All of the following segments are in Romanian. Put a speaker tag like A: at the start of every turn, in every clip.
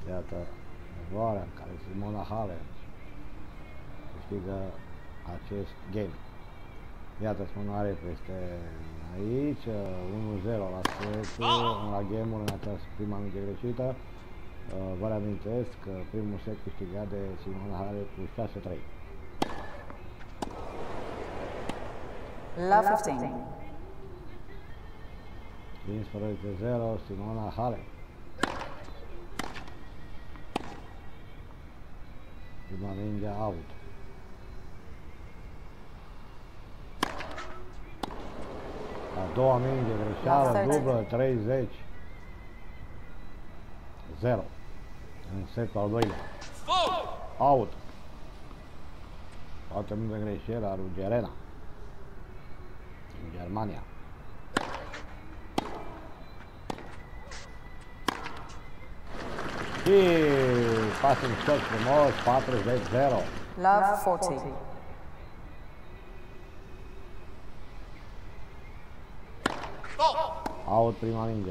A: Iată eroarea în care Simona Halep câștigă acest game. Iată, Simona Halep este aici, 1-0 la setul, la game-ul în această prima minge greșită. Vă reamintesc că primul set câștigat de Simona Halep cu 6-3.
B: Love 15.
A: 15-0, Simona Halep. Prima minge out. A doua minge greșeală, dublă, 30. 0. În setul al doilea. Out. Toată minge greșeală a lui Gerena. În Germania. Și passing shot frumos, 40-0.
B: Love 40.
A: Out prima minge.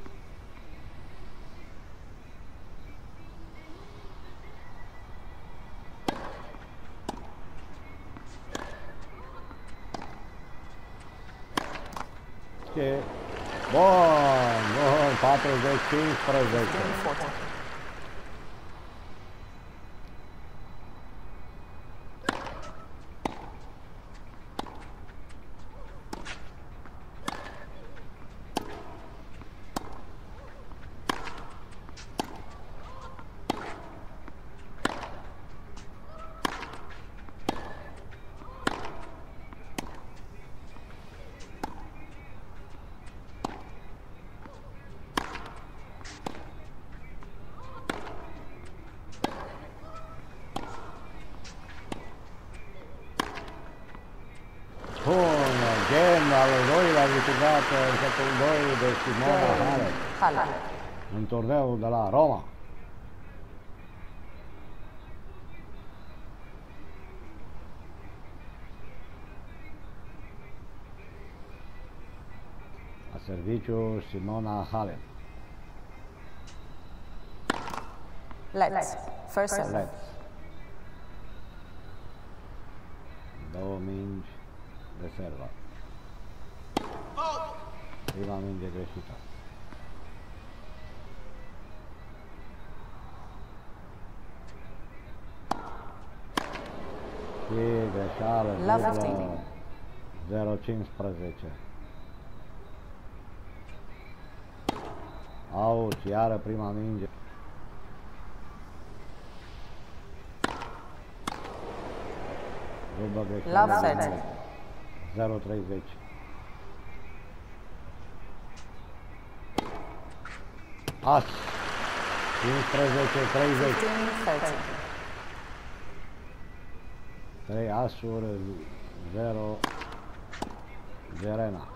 A: Și bun, 40-15. Bun, game al doilea câștigat în setul 2 de Simona Halep în turneul de la Roma. La serviciu Simona Halep.
B: Let's. First serve.
A: Let's. Două mingi de servă. Prima minge greșită. Și greșeală, dublă, 0-15. Out, iară prima minge. Dublă greșeală, 0-30. As, 15-30. 3 asuri, 0 Gerena.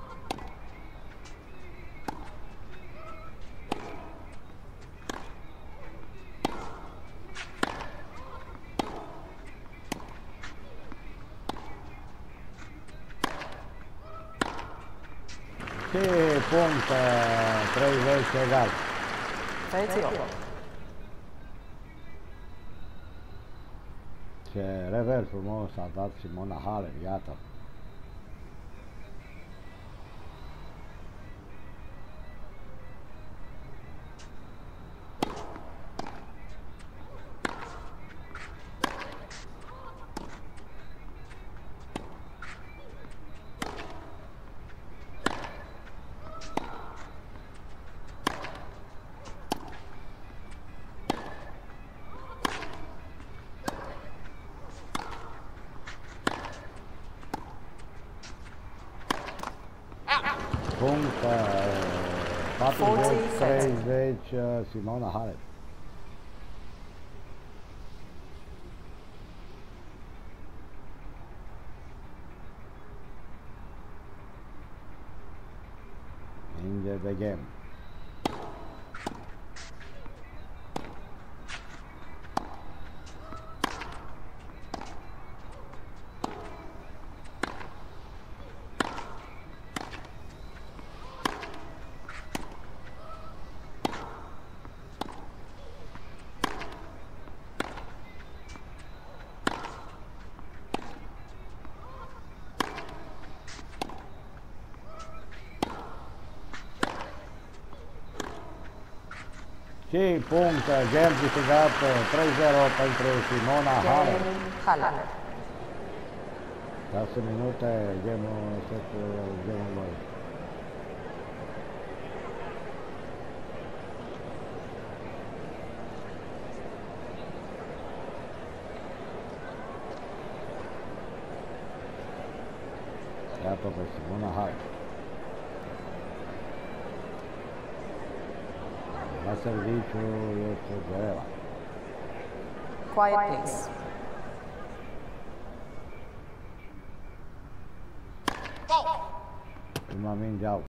A: Și punct 30 egal.
B: 30.
A: Ce rever frumos a dat Simona Halep, iată. Punct 40-30 Simona Halep. Minge de game. Și punct, game câștigat 3-0 pentru Simona Halep.
B: Game Halep.
A: 6 minute, game-ul setul, game-ul lui. Iată pe Simona Halep. La serviciu este Zorela.
B: Quiet, please.
A: Prima minge out.